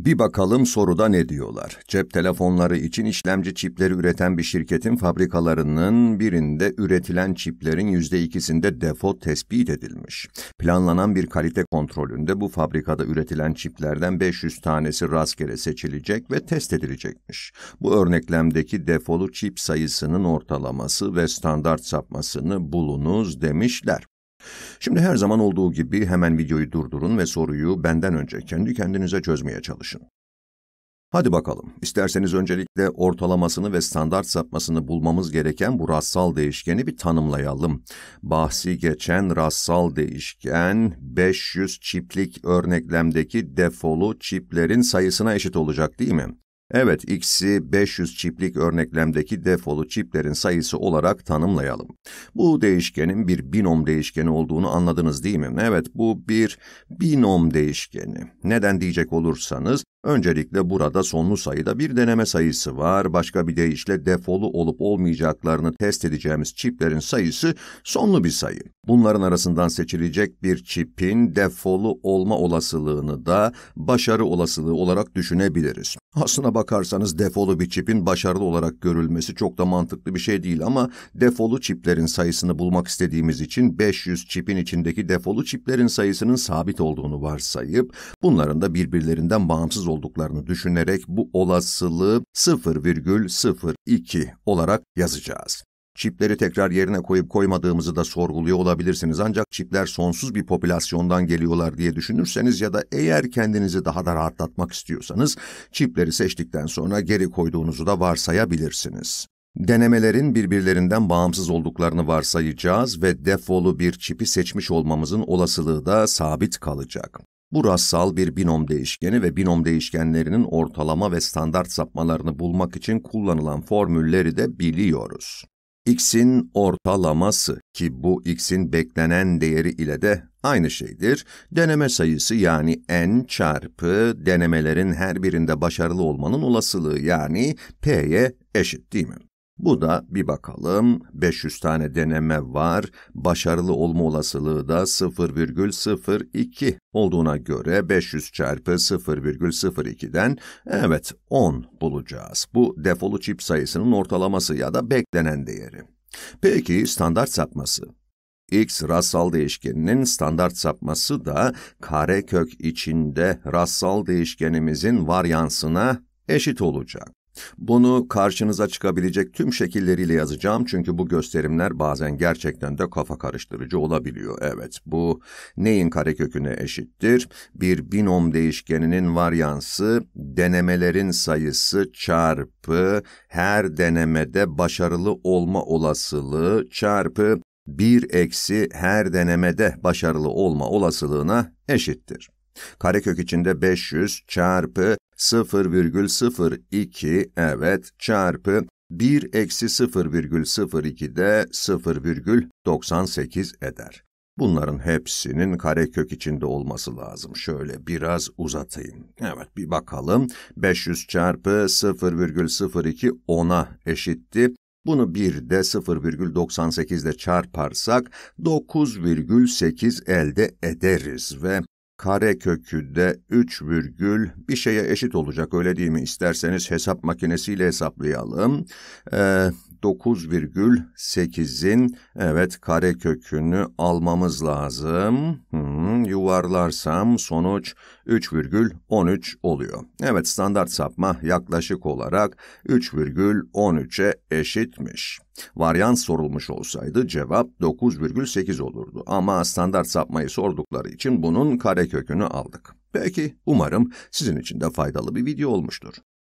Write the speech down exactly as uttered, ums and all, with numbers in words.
Bir bakalım soruda ne diyorlar? Cep telefonları için işlemci çipleri üreten bir şirketin fabrikalarının birinde üretilen çiplerin yüzde ikisinde defo tespit edilmiş. Planlanan bir kalite kontrolünde bu fabrikada üretilen çiplerden beş yüz tanesi rastgele seçilecek ve test edilecekmiş. Bu örneklemdeki defolu çip sayısının ortalaması ve standart sapmasını bulunuz demişler. Şimdi her zaman olduğu gibi hemen videoyu durdurun ve soruyu benden önce kendi kendinize çözmeye çalışın. Hadi bakalım, isterseniz öncelikle ortalamasını ve standart sapmasını bulmamız gereken bu rastsal değişkeni bir tanımlayalım. Bahsi geçen rastsal değişken beş yüz çiplik örneklemdeki defolu çiplerin sayısına eşit olacak değil mi? Evet, x'i beş yüz çiplik örneklemdeki defolu çiplerin sayısı olarak tanımlayalım. Bu değişkenin bir binom değişkeni olduğunu anladınız değil mi? Evet, bu bir binom değişkeni. Neden diyecek olursanız, öncelikle burada sonlu sayıda bir deneme sayısı var. Başka bir deyişle defolu olup olmayacaklarını test edeceğimiz çiplerin sayısı sonlu bir sayı. Bunların arasından seçilecek bir çipin defolu olma olasılığını da başarı olasılığı olarak düşünebiliriz. Aslına bakarsanız defolu bir çipin başarılı olarak görülmesi çok da mantıklı bir şey değil ama defolu çiplerin sayısını bulmak istediğimiz için beş yüz çipin içindeki defolu çiplerin sayısının sabit olduğunu varsayıp bunların da birbirlerinden bağımsız olduklarını düşünerek bu olasılığı sıfır virgül sıfır iki olarak yazacağız. Çipleri tekrar yerine koyup koymadığımızı da sorguluyor olabilirsiniz ancak çipler sonsuz bir popülasyondan geliyorlar diye düşünürseniz ya da eğer kendinizi daha da rahatlatmak istiyorsanız çipleri seçtikten sonra geri koyduğunuzu da varsayabilirsiniz. Denemelerin birbirlerinden bağımsız olduklarını varsayacağız ve defolu bir çipi seçmiş olmamızın olasılığı da sabit kalacak. Bu rastsal bir binom değişkeni ve binom değişkenlerinin ortalama ve standart sapmalarını bulmak için kullanılan formülleri de biliyoruz. X'in ortalaması ki bu X'in beklenen değeri ile de aynı şeydir. Deneme sayısı yani n çarpı denemelerin her birinde başarılı olmanın olasılığı yani P'ye eşit değil mi? Bu da bir bakalım, beş yüz tane deneme var, başarılı olma olasılığı da sıfır virgül sıfır iki olduğuna göre beş yüz çarpı sıfır virgül sıfır iki'den evet on bulacağız. Bu defolu çip sayısının ortalaması ya da beklenen değeri. Peki standart sapması? X rastsal değişkeninin standart sapması da karekök içinde rastsal değişkenimizin varyansına eşit olacak. Bunu karşınıza çıkabilecek tüm şekilleriyle yazacağım çünkü bu gösterimler bazen gerçekten de kafa karıştırıcı olabiliyor. Evet, bu neyin kareköküne eşittir? Bir binom değişkeninin varyansı, denemelerin sayısı çarpı her denemede başarılı olma olasılığı çarpı bir eksi her denemede başarılı olma olasılığına eşittir. Karekök içinde beş yüz çarpı sıfır virgül sıfır iki evet çarpı bir eksi sıfır virgül sıfır iki de sıfır virgül doksan sekiz eder. Bunların hepsinin karekök içinde olması lazım. Şöyle biraz uzatayım. Evet bir bakalım. beş yüz çarpı sıfır virgül sıfır iki ona eşitti. Bunu bir de sıfır virgül doksan sekiz ile çarparsak dokuz virgül sekiz elde ederiz ve karekökü de üç virgül bir şeye eşit olacak öyle değil mi? İsterseniz hesap makinesiyle hesaplayalım. Ee, dokuz virgül sekiz'in evet karekökünü almamız lazım. Hmm, yuvarlarsam sonuç üç virgül on üç oluyor. Evet standart sapma yaklaşık olarak üç virgül on üç'e eşitmiş. Varyans sorulmuş olsaydı cevap dokuz virgül sekiz olurdu ama standart sapmayı sordukları için bunun karekökünü aldık. Peki umarım sizin için de faydalı bir video olmuştur.